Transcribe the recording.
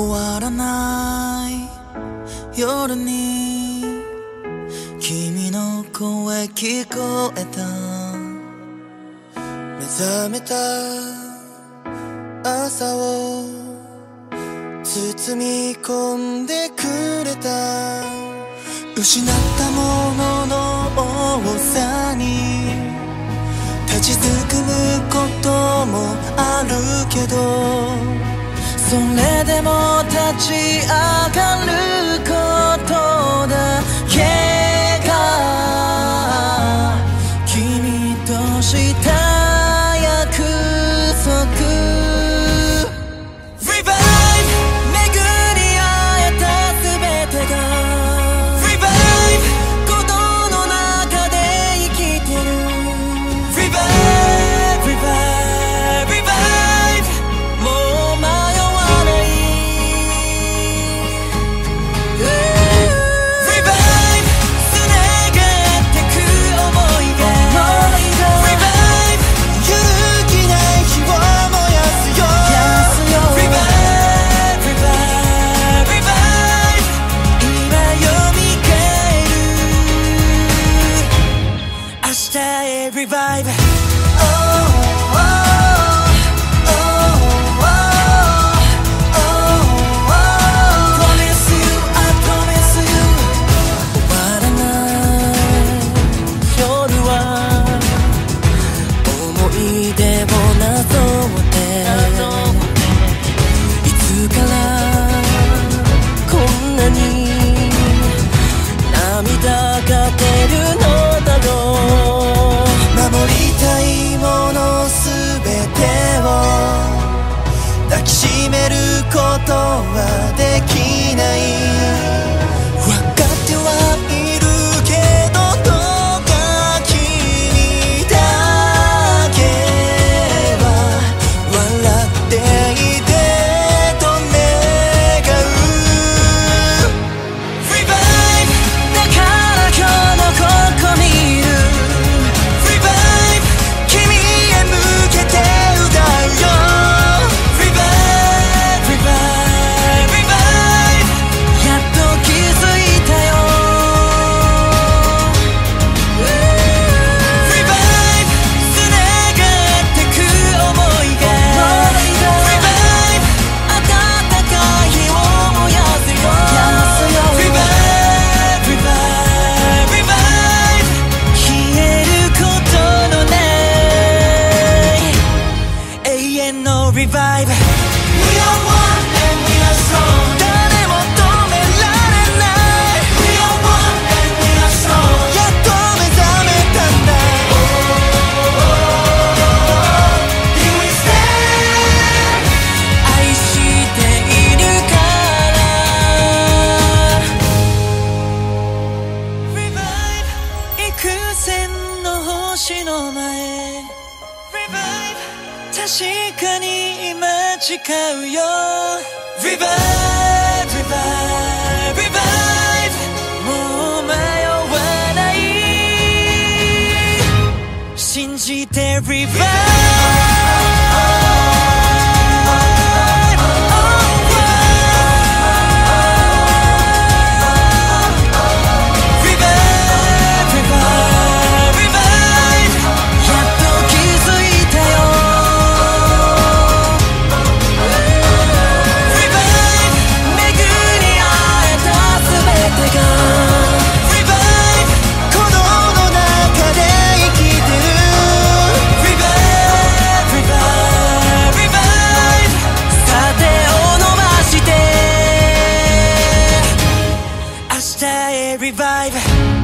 終わらない夜に君の声聞こえた。目覚めた朝を包み込んでくれた。失ったものの多さに立ちすくむこともあるけど、それでも立ち上がることだけが君とした約束。Revive.ことはできない。分かってはいるけど、どうか君だけは笑っていてと願う。 Revive だから今日のここにいる。 Revive 君へ向けて歌うよ。Revive. We are one and we are strong. 誰も止められない。 We are one and we are strong. やっと目覚めたんだ。 Here we stand. 愛しているから Revive 幾千の星の前。 Revive 確かに今誓うよ。 Revive, revive, revive もう迷わない。信じて Revive。Revive.